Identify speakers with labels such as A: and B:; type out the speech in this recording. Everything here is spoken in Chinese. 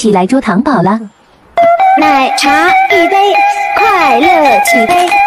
A: 起来捉糖宝了。
B: 奶茶一杯，快乐起飞。